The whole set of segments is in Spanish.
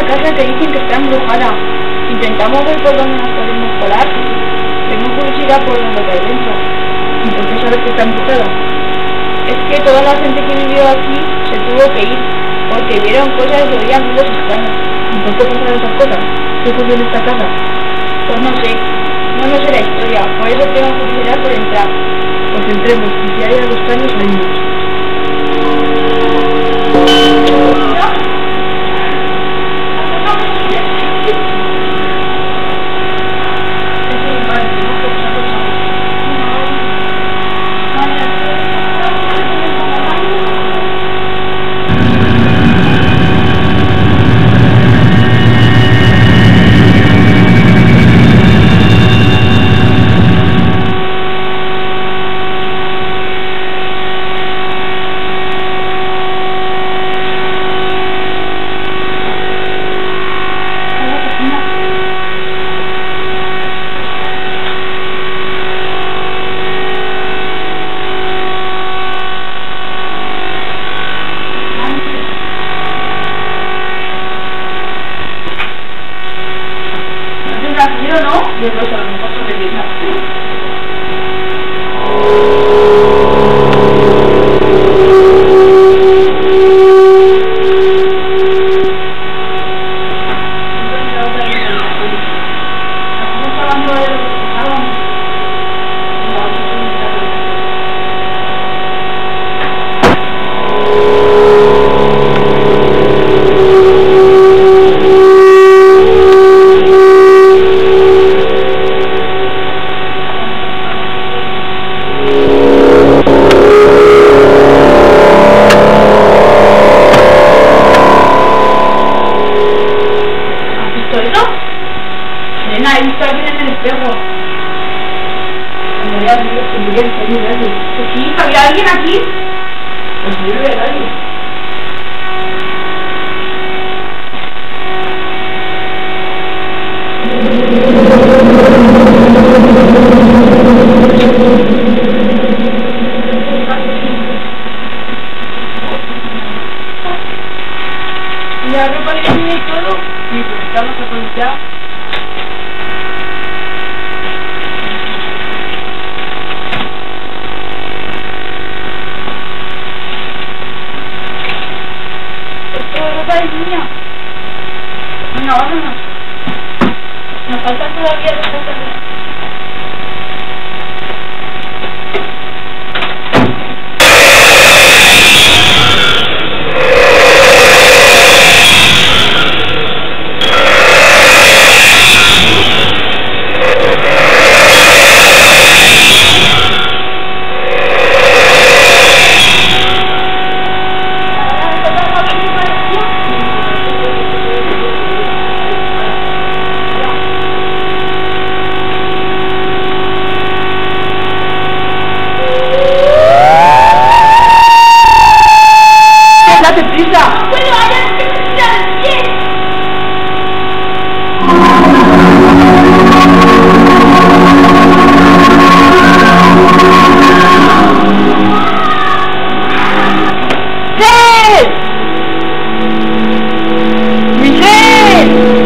casa que dicen que está embrujada. Intentamos ver por dónde nos podemos colar. Tengo curiosidad por dónde hay dentro. ¿Y por qué sabes que está embrujada? Es que toda la gente que vivió aquí se tuvo que ir, porque vieron cosas y oían ruidos extraños. ¿Y por qué pasaron esas cosas? ¿Qué ocurrió en esta casa? Pues no sé la historia, por eso tengo curiosidad por entrar. Pues entremos, y si hay algo extraño salimos. Y eso a lo mejor sobrevivirá. He visto a alguien en el espejo. Había alguien que murió en salir de alguien. Pues sí, había alguien aquí. Pues yo no veo a nadie. ¿Y la ropa de niña y todo? Sí, pues estamos aprovechados. De niña. Venga, vámonos. Nos faltan todavía 2 cosas. ¡Date prisa! ¡Bueno, vaya! ¡Que me tira el pie! ¡Sí! ¡Michelle!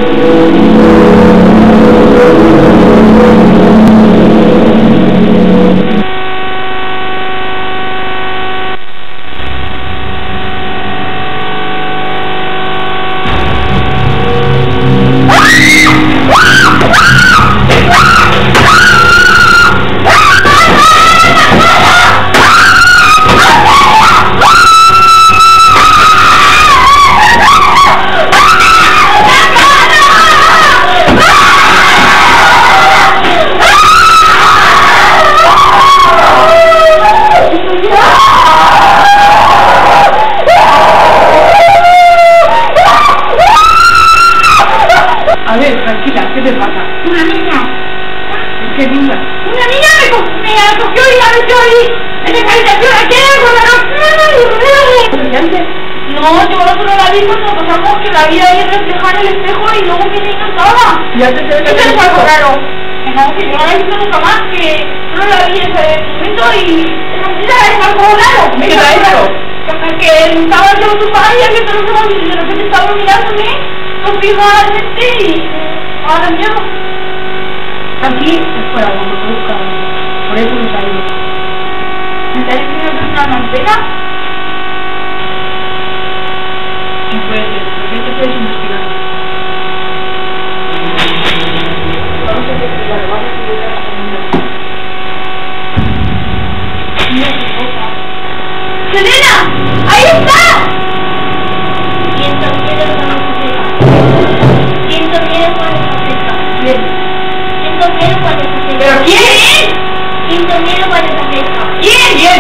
A ver, tranquila, ¿qué te pasa? ¡Una niña! ¿Qué niña? ¡Una niña me cogió y la metió ahí! ¡En la habitación! ¡Aquí ¿Y antes? No, yo solo la vi cuando pasamos que la vi ahí reflejada en el espejo y luego que niña estaba. ¿Y antes de Eso es algo raro. No, que yo no la he visto nunca más, que solo la vi en ese momento y es algo raro. ¿Qué te ha hecho? Que estaba yo en tu padre y de repente estaba mirándome. confirmadamente y ahora mismo. Aquí es por algo, porque busca. Por eso me salió. ¿Me está diciendo que es una manteca? No puede ser, porque esto puedes investigar. Vamos a investigar, vamos a investigar la segunda. Mira qué cosa. ¡Selena! ¡Ahí está! Siento miedo cuando se acerca. Siento miedo cuando se acerca. Bien. Siento miedo cuando se acerca. ¿Pero quién? Siento miedo cuando se acerca. ¿Quién? ¿Quién?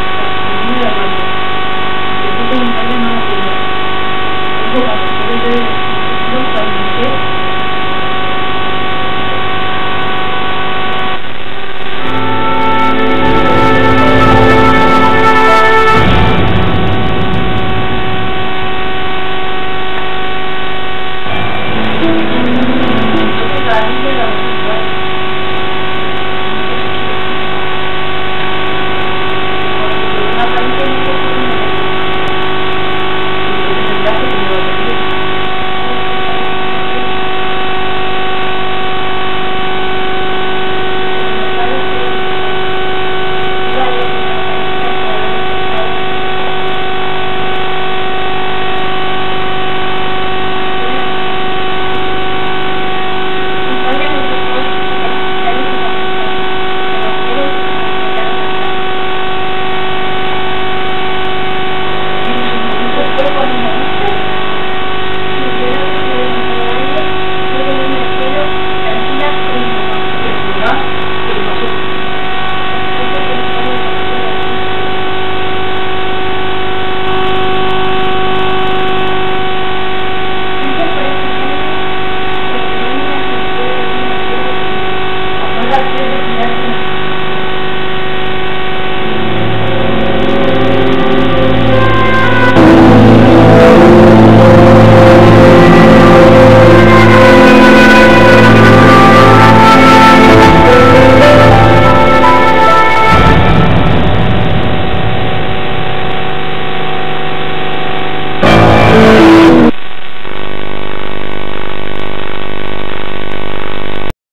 Gracias.